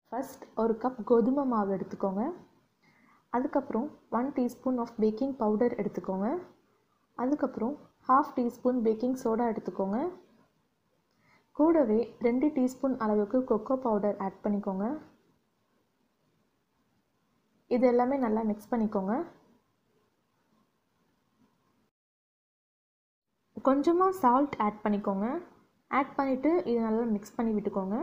First ஒரு cup கோதுமை மாவு எடுத்துக்கோங்க. அதுக்கப்புறம் 1 டீஸ்பூன் ஆஃப் பேக்கிங் பவுடர் எடுத்துக்கோங்க. அதுக்கப்புறம் 1/2 டீஸ்பூன் பேக்கிங் சோடா எடுத்துக்கோங்க. கூடவே 2 டீஸ்பூன் அளவுக்கு கொக்கோ பவுடர் ஆட் பண்ணிக்கோங்க. இது எல்லாமே நல்லா மிக்ஸ் பண்ணிக்கோங்க. கொஞ்சமாக சால்ட் ஆட் பண்ணிக்கோங்க. ஆட் பண்ணிவிட்டு இது நல்லா மிக்ஸ் பண்ணி விட்டுக்கோங்க.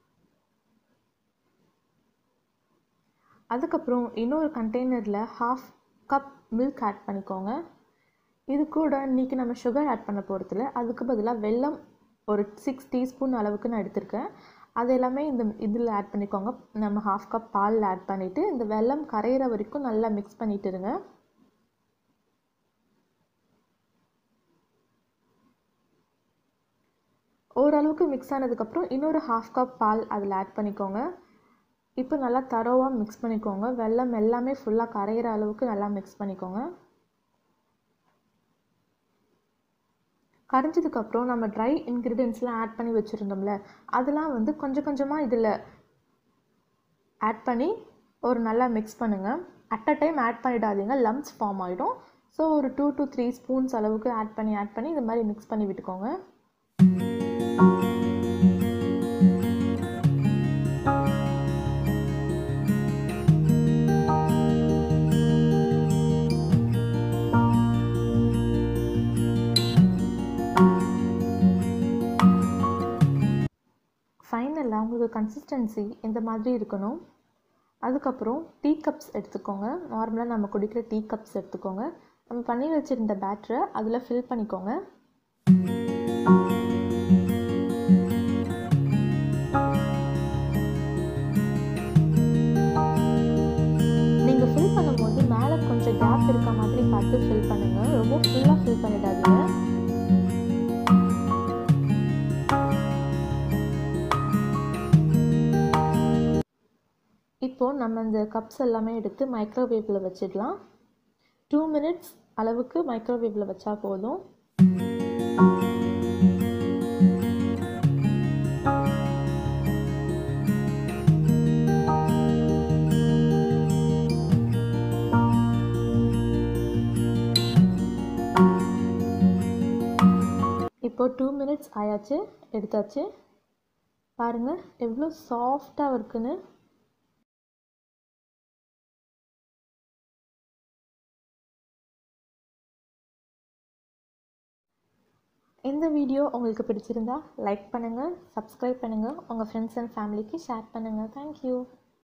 அதுக்கப்புறம் இன்னொரு கண்டெய்னரில் 1/2 கப் மில்க் ஆட் பண்ணிக்கோங்க. இது கூட இன்றைக்கி நம்ம சுகர் ஆட் பண்ண போகிறதில்ல, அதுக்கு பதிலாக வெல்லம் ஒரு 6 டீஸ்பூன் அளவுக்கு நான் எடுத்திருக்கேன். அது எல்லாமே இதில் ஆட் பண்ணிக்கோங்க. நம்ம 1/2 கப் பாலில் ஆட் பண்ணிவிட்டு இந்த வெல்லம் கரையிற வரைக்கும் நல்லா மிக்ஸ் பண்ணிட்டுருங்க. ஓரளவுக்கு மிக்ஸ் ஆனதுக்கப்புறம் இன்னொரு 1/2 கப் பால் அதில் ஆட் பண்ணிக்கோங்க. இப்போ நல்லா தரோவாக மிக்ஸ் பண்ணிக்கோங்க. வெல்லம் எல்லாமே ஃபுல்லாக கரையிற அளவுக்கு நல்லா மிக்ஸ் பண்ணிக்கோங்க. கரைஞ்சதுக்கப்புறம் நம்ம ட்ரை இன்க்ரீடியன்ட்ஸ்லாம் ஆட் பண்ணி வச்சுருந்தோம்ல, அதெல்லாம் கொஞ்சம் கொஞ்சமாக இதில் ஆட் பண்ணி ஒரு நல்லா மிக்ஸ் பண்ணுங்கள். அட் அ டைம் ஆட் பண்ணிடாதீங்க, லம்ப்ஸ் ஃபார்ம் ஆகிடும். ஸோ ஒரு 2 to 3 ஸ்பூன்ஸ் அளவுக்கு ஆட் பண்ணி இது மாதிரி மிக்ஸ் பண்ணி விட்டுக்கோங்க. ஃபைனலாக உங்களுக்கு கன்சிஸ்டன்சி இந்த மாதிரி இருக்கணும். அதுக்கப்புறம் டீ கப்ஸ் எடுத்துக்கோங்க. நார்மலாக நம்ம குடிக்கிற டீ கப்ஸ் எடுத்துக்கோங்க. நம்ம பண்ணி வச்சுருந்த பேட்டரை அதில் ஃபில் பண்ணிக்கோங்க. நீங்கள் ஃபில் பண்ணும்போது மேலே கொஞ்சம் கேப் இருக்க மாதிரி பார்த்து ஃபில் பண்ணுங்கள். ரொம்ப ஃபுல்லாக ஃபில் பண்ணிடாதீங்க. இப்போது நம்ம இந்த கப்ஸ் எல்லாமே எடுத்து மைக்ரோவேவில் வச்சிடலாம். 2 மினிட்ஸ் அளவுக்கு மைக்ரோவேவில் வச்சா போதும். இப்போது 2 மினிட்ஸ் ஆயாச்சு, எடுத்தாச்சு. பாருங்கள் எவ்வளோ சாஃப்டாக இருக்குன்னு. இந்த வீடியோ உங்களுக்கு பிடிச்சிருந்தா லைக் பண்ணுங்கள், சப்ஸ்கிரைப் பண்ணுங்கள், உங்கள் ஃப்ரெண்ட்ஸ் அண்ட் ஃபேமிலிக்கு ஷேர் பண்ணுங்கள். தேங்க்யூ.